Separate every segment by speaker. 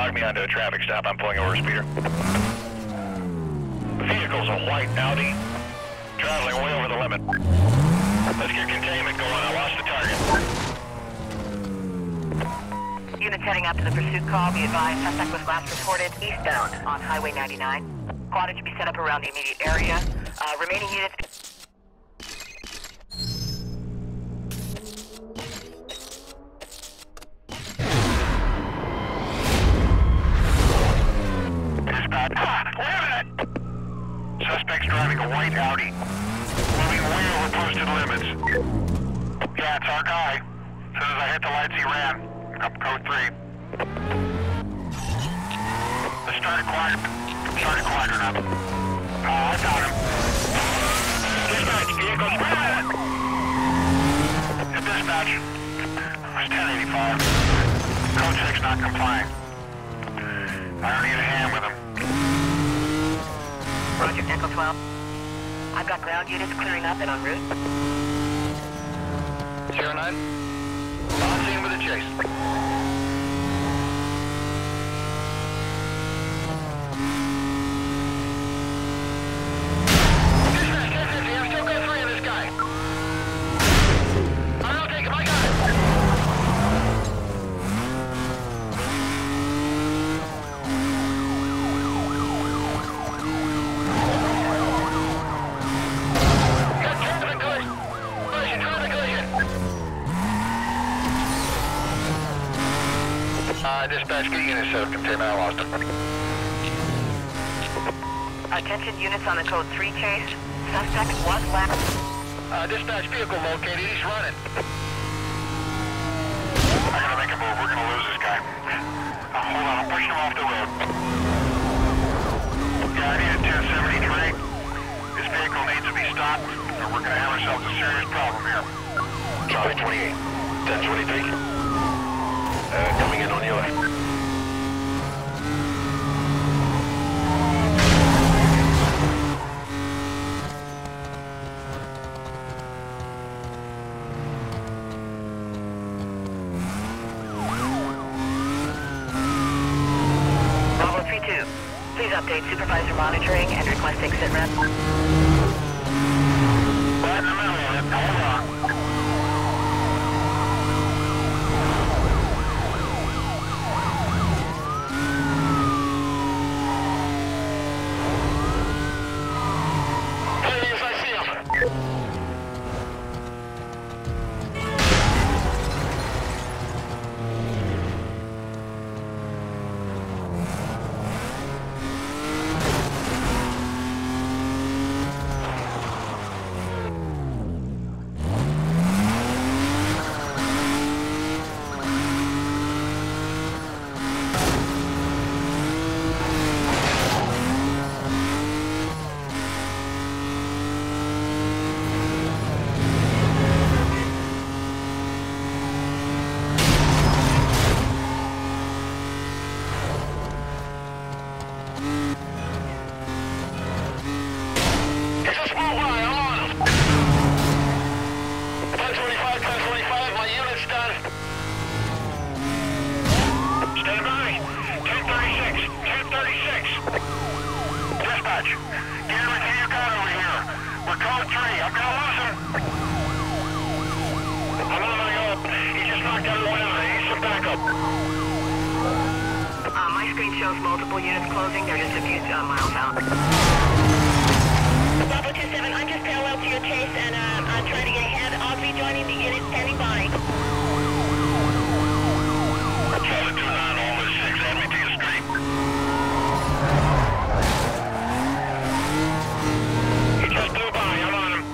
Speaker 1: log me onto a traffic stop. I'm pulling over speeder. The vehicle's a white Audi, traveling way over the limit. Let's get containment going. I lost the target.
Speaker 2: Units heading out to the pursuit call. Be advised, suspect was last reported eastbound on Highway 99. Squad should be set up around the immediate area. Remaining units...
Speaker 1: Suspect's driving a white Audi, moving way over posted limits. Yeah, it's our guy. As soon as I hit the lights, he ran. Up code 3. Let's started quadrant up. I found him. Dispatch, vehicle spread! Dispatch, it's 1085. Code 6 not complying. I don't need a hand with him.
Speaker 2: Roger, Echo 12. I've got ground units clearing up and en route.
Speaker 1: 09. On scene with a chase. Dispatch, 1050. I'm still code 3 on this guy. I'll take him. I got it. Dispatch, get units set up containment. I lost him.
Speaker 2: Attention units on the code 3 chase. Suspect was last.
Speaker 1: Dispatch, vehicle located. He's running. I gotta make a move. We're gonna lose this guy. Hold on, I'm pushing him off the road. Yeah, I need a 1073. This vehicle needs to be stopped, or we're gonna have ourselves a serious problem here. Charlie 28, 1023. Coming in on your left.
Speaker 2: Bravo 32. Please update supervisor monitoring and requesting sit rep.
Speaker 1: Right in the middle of it. Hold on.
Speaker 2: My screen shows multiple units closing. They're just a few miles out. Bravo 27, I'm just parallel to your chase and I'm trying to get ahead. I'll be joining the unit standing by.
Speaker 1: Charlie 29, almost 6, add me to your street. He just blew by, I'm on him.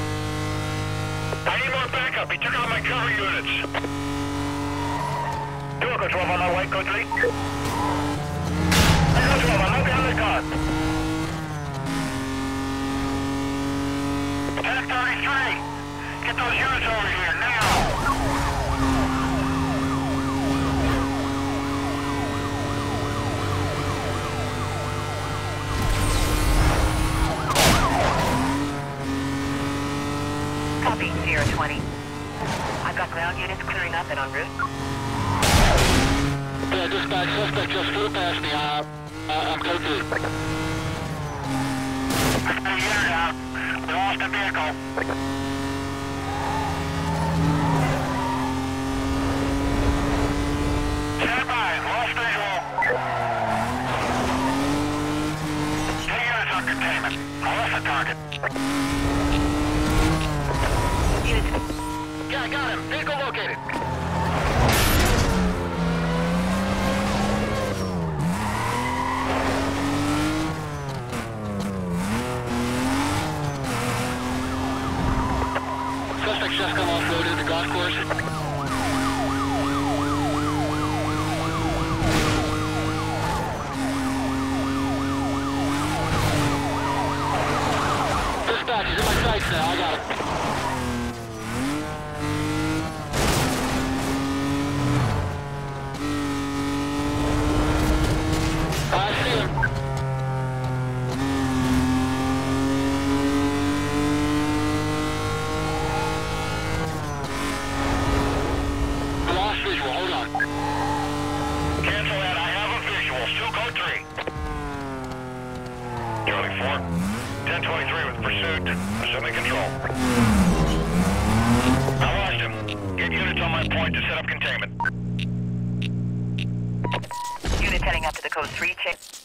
Speaker 1: I need more backup. He took out my cover units. 2 Echo 12 on my way, code 3. Echo 12, I'm looking on the car. 1033, get those units over here now.
Speaker 2: Copy, Sierra 20. I've got ground units clearing up and en route.
Speaker 3: Yeah, dispatch, suspect just flew past me. I'm code 2.
Speaker 1: The unit out. We lost a vehicle. Stand by. Lost visual. Take units on containment. I lost the target.
Speaker 2: Units.
Speaker 1: Yeah, I got him. Vehicle located.
Speaker 3: Suspect just come off-roaded the golf course. Dispatch, he's in my sights now. I got him. I see him. Lost visual, hold on.
Speaker 1: Cancel that. I have a visual. Still code 3. Charlie 4. 1023 with pursuit. Assuming control. I lost him. Get units on my point to set up containment.
Speaker 2: Units heading up to the code 3 check.